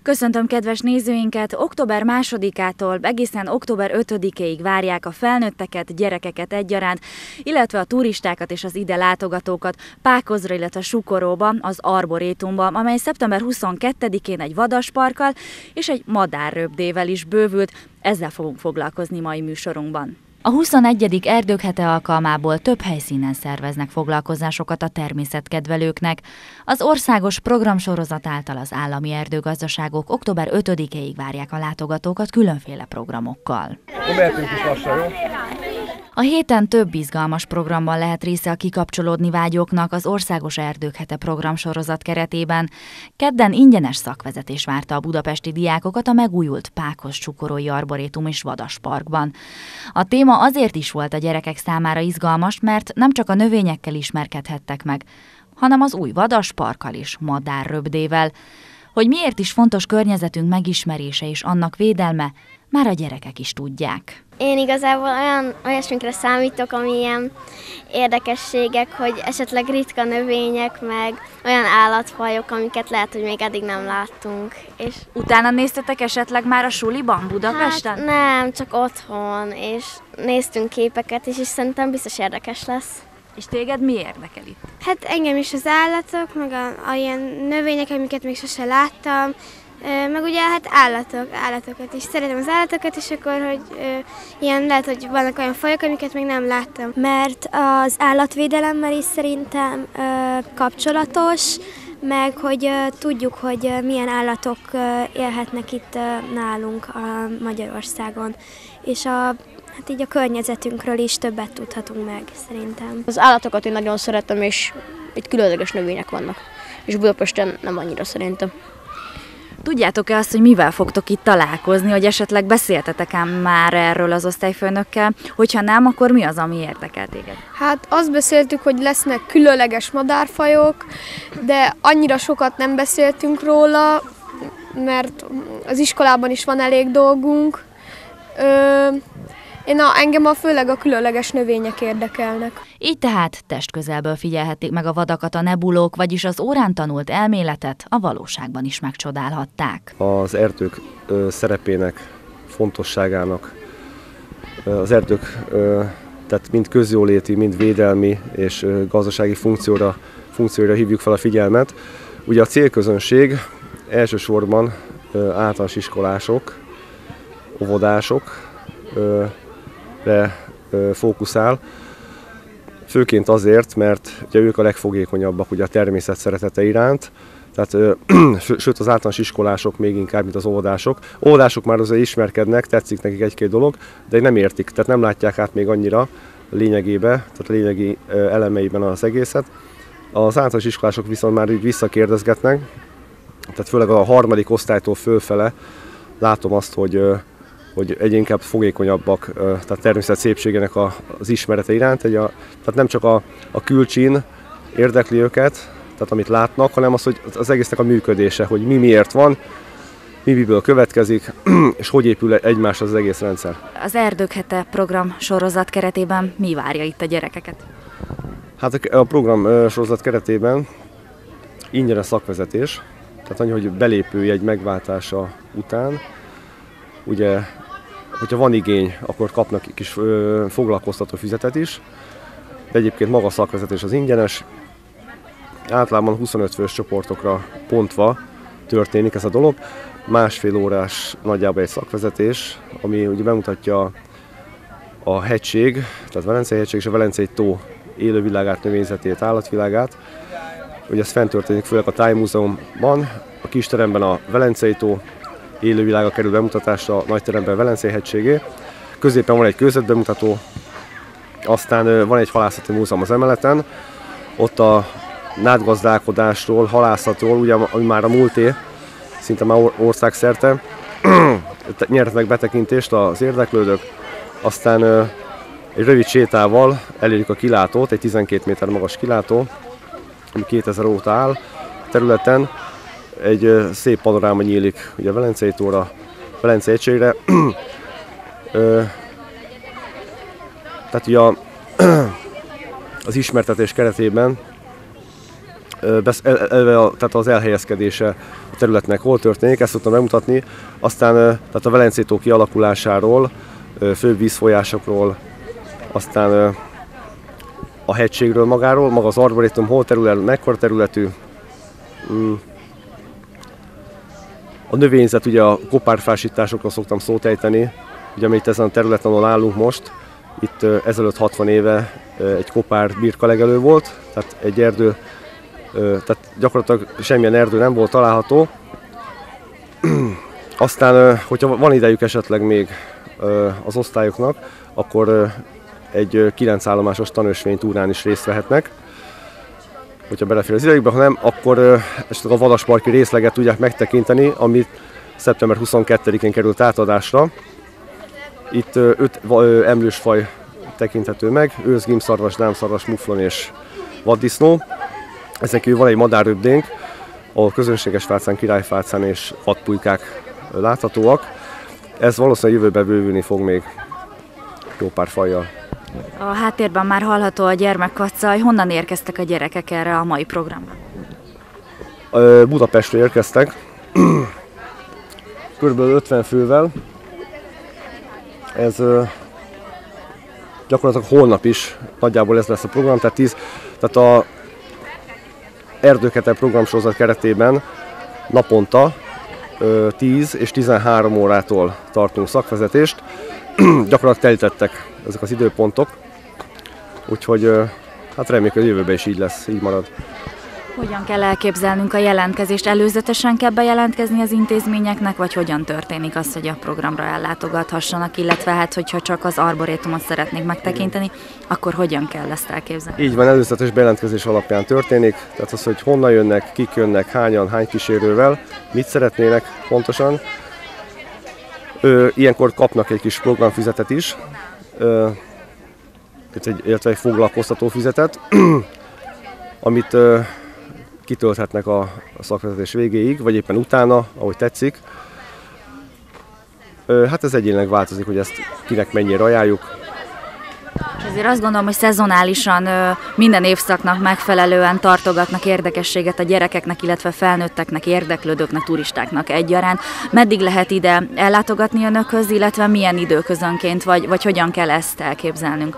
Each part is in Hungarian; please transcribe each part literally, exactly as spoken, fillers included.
Köszöntöm kedves nézőinket! Október másodikától egészen október ötödikéig várják a felnőtteket, gyerekeket egyaránt, illetve a turistákat és az ide látogatókat Pákozra, illetve Sukoróba, az Arborétumba, amely szeptember huszonkettedikén egy vadasparkkal és egy madárröpdével is bővült. Ezzel fogunk foglalkozni mai műsorunkban. A huszonegyedik Erdők hete alkalmából több helyszínen szerveznek foglalkozásokat a természetkedvelőknek. Az országos programsorozat által az állami erdőgazdaságok október ötödikéig várják a látogatókat különféle programokkal. A héten több izgalmas programban lehet része a kikapcsolódni vágyóknak az Országos Erdők hete programsorozat keretében. Kedden ingyenes szakvezetés várta a budapesti diákokat a megújult Pákoz-Sukorói Arborétum és Vadasparkban. A téma azért is volt a gyerekek számára izgalmas, mert nem csak a növényekkel ismerkedhettek meg, hanem az új vadasparkkal is, madárröpdével. Hogy miért is fontos környezetünk megismerése és annak védelme, már a gyerekek is tudják. Én igazából olyan olyasmikre számítok, ami ilyen érdekességek, hogy esetleg ritka növények, meg olyan állatfajok, amiket lehet, hogy még eddig nem láttunk. És utána néztetek esetleg már a suliban Budapesten? Hát nem, csak otthon, és néztünk képeket is, és szerintem biztos érdekes lesz. És téged mi érdekel itt? Hát engem is az állatok, meg a, a ilyen növények, amiket még sose láttam, meg ugye hát állatok, állatokat is. Szeretem az állatokat, és akkor, hogy ö, ilyen lehet, hogy vannak olyan fajok, amiket még nem láttam. Mert az állatvédelemmel is szerintem ö, kapcsolatos, meg hogy ö, tudjuk, hogy ö, milyen állatok ö, élhetnek itt ö, nálunk a Magyarországon. És a, hát így a környezetünkről is többet tudhatunk meg, szerintem. Az állatokat én nagyon szeretem, és itt különleges növények vannak. És Budapesten nem annyira szerintem. Tudjátok-e azt, hogy mivel fogtok itt találkozni, hogy esetleg beszéltetek ám már erről az osztályfőnökkel? Hogyha nem, akkor mi az, ami érdekel téged? Hát azt beszéltük, hogy lesznek különleges madárfajok, de annyira sokat nem beszéltünk róla, mert az iskolában is van elég dolgunk. Ö, Én a, engem a főleg a különleges növények érdekelnek. Így tehát testközelből figyelhették meg a vadakat a nebulók, vagyis az órán tanult elméletet a valóságban is megcsodálhatták. Az erdők ö, szerepének, fontosságának, az erdők ö, tehát mind közjóléti, mind védelmi és ö, gazdasági funkcióra, funkcióra hívjuk fel a figyelmet. Ugye a célközönség elsősorban ö, általános iskolások, óvodások, ö, fókuszál, főként azért, mert ugye ők a legfogékonyabbak ugye a természet szeretete iránt, tehát, sőt az általános iskolások még inkább, mint az óvodások. Óvodások már azért ismerkednek, tetszik nekik egy-két dolog, de nem értik, tehát nem látják át még annyira lényegébe, tehát lényegi elemeiben az egészet. Az általános iskolások viszont már így visszakérdezgetnek, tehát főleg a harmadik osztálytól fölfele látom azt, hogy hogy egyre inkább fogékonyabbak, tehát természet szépségének az ismerete iránt. A, tehát nem csak a, a külcsín érdekli őket, tehát amit látnak, hanem az, hogy az egésznek a működése, hogy mi miért van, mi miből következik, és hogy épül egymásra az egész rendszer. Az Erdők hete program sorozat keretében mi várja itt a gyerekeket? Hát a program sorozat keretében ingyenes szakvezetés, tehát annyi, hogy belépőjegy megváltása után, ugye, hogyha van igény, akkor kapnak kis ö, foglalkoztató füzetet is, de egyébként maga a szakvezetés az ingyenes. Általában huszonöt fős csoportokra pontva történik ez a dolog. Másfél órás nagyjából egy szakvezetés, ami ugye bemutatja a hegység, tehát Velencei hegység és a Velencei tó élővilágát, növényzetét, állatvilágát. Ugye ez fent történik, főleg a Tájmúzeumban, a kisteremben a Velencei tó élővilága kerül bemutatásra, a nagyteremben Velencei hegységé. Középen van egy kőzetbemutató, aztán van egy halászati múzeum az emeleten. Ott a nádgazdálkodásról, halászatról, ugye, ami már a múlté, szinte már országszerte, nyerhetnek betekintést az érdeklődők. Aztán egy rövid sétával elérjük a kilátót, egy tizenkét méter magas kilátó, ami kétezer óta áll területen. Egy szép panoráma nyílik ugye a Velencei tóra, Velencei hegységre. Tehát ugye a, az ismertetés keretében tehát az elhelyezkedése, a területnek hol történik, ezt szoktam bemutatni. Aztán tehát a Velencei-tó kialakulásáról, főbb vízfolyásokról, aztán a hegységről magáról, maga az arborétum hol terület, mekkora területű. A növényzet, ugye a kopárfásításokról szoktam szót ejteni, ugye amit ezen a területen, ahol állunk most, itt ezelőtt hatvan éve egy kopár birkalegelő volt, tehát egy erdő, tehát gyakorlatilag semmilyen erdő nem volt található. Aztán, hogyha van idejük esetleg még az osztályoknak, akkor egy kilenc állomásos tanösvénytúrán is részt vehetnek, hogyha belefér az idejükbe, ha nem, akkor esetleg a vadasparki részleget tudják megtekinteni, amit szeptember huszonkettedikén került átadásra. Itt öt emlősfaj tekinthető meg, ősz, gimbszarvas, dámszarvas, muflon és vaddisznó. Ezen kívül van egy madárröbdénk, ahol közönséges fácán, királyfácán és vadpulykák láthatóak. Ez valószínűleg jövőben bővülni fog még jó pár fajjal. A háttérben már hallható a gyermekkacaj. Honnan érkeztek a gyerekek erre a mai programra? Budapestről érkeztek, körülbelül ötven fővel. Ez gyakorlatilag holnap is nagyjából ez lesz a program, tehát, tíz, tehát a Erdőkete programsorozat keretében naponta tíz és tizenhárom órától tartunk szakvezetést. Gyakorlatilag telítettek ezek az időpontok, úgyhogy hát reméljük, hogy a jövőben is így lesz, így marad. Hogyan kell elképzelnünk a jelentkezést? Előzetesen kell bejelentkezni az intézményeknek, vagy hogyan történik az, hogy a programra ellátogathassanak, illetve hát, hogyha csak az arborétumot szeretnék megtekinteni, akkor hogyan kell ezt elképzelni? Így van, előzetes bejelentkezés alapján történik, tehát az, hogy honnan jönnek, kik jönnek, hányan, hány kísérővel, mit szeretnének pontosan. Ö, ilyenkor kapnak egy kis programfüzetet is, ö, illetve egy foglalkoztató füzetet, amit ö, kitölthetnek a, a szakvezetés végéig, vagy éppen utána, ahogy tetszik. Ö, hát ez egyénileg változik, hogy ezt kinek mennyire ajánljuk. És azért azt gondolom, hogy szezonálisan ö, minden évszaknak megfelelően tartogatnak érdekességet a gyerekeknek, illetve felnőtteknek, érdeklődőknek, turistáknak egyaránt. Meddig lehet ide ellátogatni önökhöz, illetve milyen időközönként, vagy, vagy hogyan kell ezt elképzelnünk?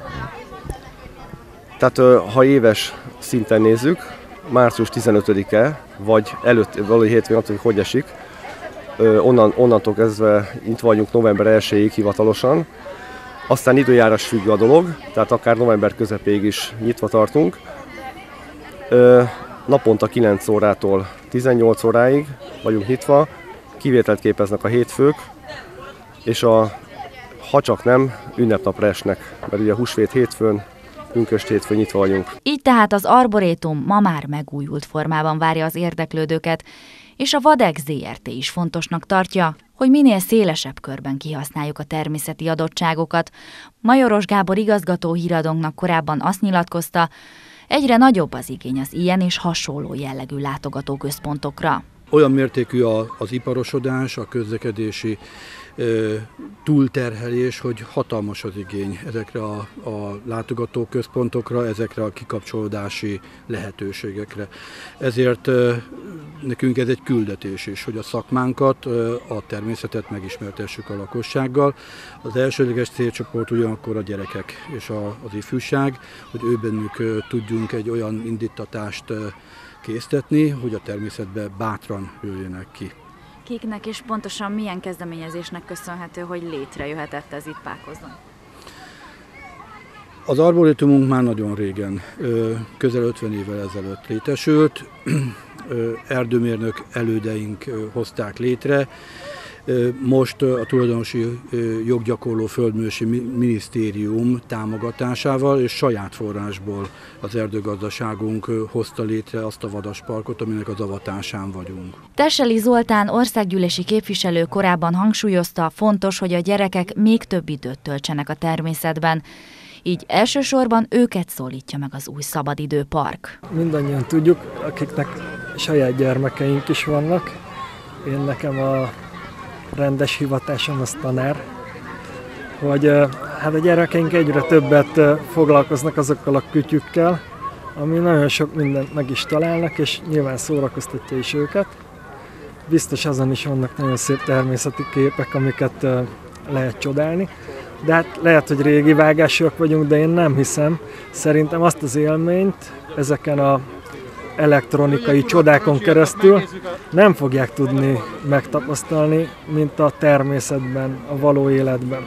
Tehát ö, ha éves szinten nézzük, március tizenötödike, vagy előtt, valahogy hétvégén, hogy hogy esik, ö, onnan, onnantól kezdve itt vagyunk november elsejéig hivatalosan. Aztán időjárás függő a dolog, tehát akár november közepéig is nyitva tartunk. Ö, naponta kilenc órától tizennyolc óráig vagyunk nyitva, kivételt képeznek a hétfők, és a, ha csak nem, ünnepnapra esnek, mert ugye a húsvét hétfőn, pünkösd hétfőn nyitva vagyunk. Így tehát az arborétum ma már megújult formában várja az érdeklődőket, és a Vadex zé er té is fontosnak tartja, hogy minél szélesebb körben kihasználjuk a természeti adottságokat. Majoros Gábor igazgató híradónknak korábban azt nyilatkozta, egyre nagyobb az igény az ilyen és hasonló jellegű látogatóközpontokra. Olyan mértékű az iparosodás, a közlekedési ö, túlterhelés, hogy hatalmas az igény ezekre a, a látogatóközpontokra, ezekre a kikapcsolódási lehetőségekre. Ezért ö, nekünk ez egy küldetés is, hogy a szakmánkat, ö, a természetet megismertessük a lakossággal. Az elsődleges célcsoport ugyanakkor a gyerekek és a, az ifjúság, hogy ő bennük ö, tudjunk egy olyan indítatást ö, késztetni, hogy a természetbe bátran jöjjenek ki. Kiknek és pontosan milyen kezdeményezésnek köszönhető, hogy létrejöhetett ez itt Pákozon? Az arborétumunk már nagyon régen, közel ötven évvel ezelőtt létesült, erdőmérnök elődeink hozták létre. Most a tulajdonosi joggyakorló földművelési minisztérium támogatásával és saját forrásból az erdőgazdaságunk hozta létre azt a vadasparkot, aminek az avatásán vagyunk. Terseli Zoltán országgyűlési képviselő korábban hangsúlyozta, fontos, hogy a gyerekek még több időt töltsenek a természetben. Így elsősorban őket szólítja meg az új szabadidőpark. Mindannyian tudjuk, akiknek saját gyermekeink is vannak. Én nekem a rendes hivatásom az tanár, hogy hát a gyerekeink egyre többet foglalkoznak azokkal a kütyükkel, ami nagyon sok mindent meg is találnak, és nyilván szórakoztatja is őket. biztos azon is vannak nagyon szép természeti képek, amiket lehet csodálni. De hát lehet, hogy régi vágásúak vagyunk, de én nem hiszem. Szerintem azt az élményt ezeken a elektronikai csodákon keresztül nem fogják tudni megtapasztalni, mint a természetben, a való életben.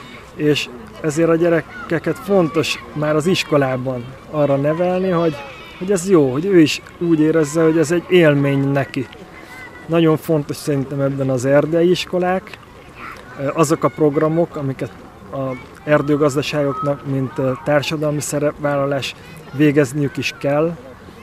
És ezért a gyerekeket fontos már az iskolában arra nevelni, hogy, hogy ez jó, hogy ő is úgy érezze, hogy ez egy élmény neki. Nagyon fontos szerintem ebben az erdei iskolák, azok a programok, amiket az erdőgazdaságoknak, mint társadalmi szerepvállalás végezniük is kell.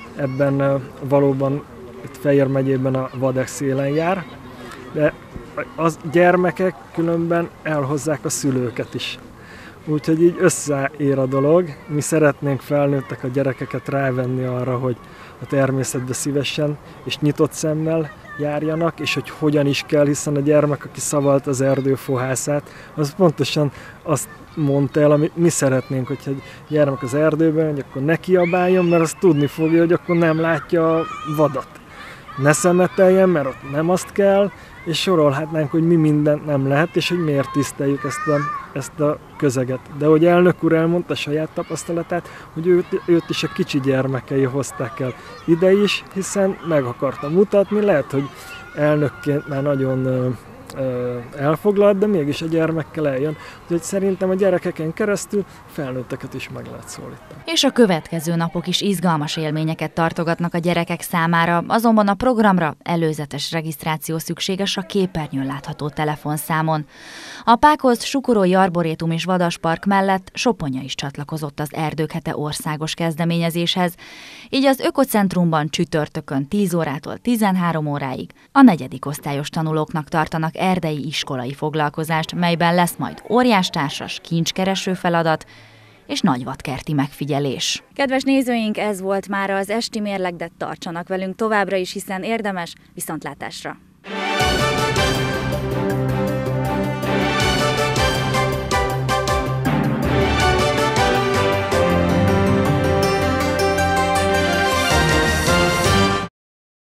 Ebben valóban itt Fejér megyében a Vadex szélen jár, de a gyermekek különben elhozzák a szülőket is. Úgyhogy így összeér a dolog. Mi szeretnénk felnőttek a gyerekeket rávenni arra, hogy a természetbe szívesen és nyitott szemmel járjanak, és hogy hogyan is kell, hiszen a gyermek, aki szavalt az erdőfohászát, az pontosan azt mondta el, amit mi szeretnénk, hogyha egy gyermek az erdőben, hogy akkor ne kiabáljon, mert azt tudni fogja, hogy akkor nem látja a vadat. Ne szemeteljen, mert ott nem azt kell, és sorolhatnánk, hogy mi mindent nem lehet, és hogy miért tiszteljük ezt a, ezt a közeget. De hogy elnök úr elmondta saját tapasztalatát, hogy őt, őt is a kicsi gyermekei hozták el ide is, hiszen meg akarta mutatni, lehet, hogy elnökként már nagyon ö, ö, elfoglalt, de mégis a gyermekkel eljön. Úgyhogy szerintem a gyerekeken keresztül felnőtteket is meg lehet szólítani. És a következő napok is izgalmas élményeket tartogatnak a gyerekek számára, azonban a programra előzetes regisztráció szükséges a képernyőn látható telefonszámon. A Pákozd, Sukorói Arborétum és Vadaspark mellett Soponya is csatlakozott az Erdők hete országos kezdeményezéshez, így az Ökocentrumban csütörtökön tíz órától tizenhárom óráig a negyedik osztályos tanulóknak tartanak erdei iskolai foglalkozást, melyben lesz majd óriástársas, kincskereső feladat és nagyvadkerti megfigyelés. Kedves nézőink, ez volt már az esti mérleg, de tartsanak velünk továbbra is, hiszen érdemes. Viszontlátásra!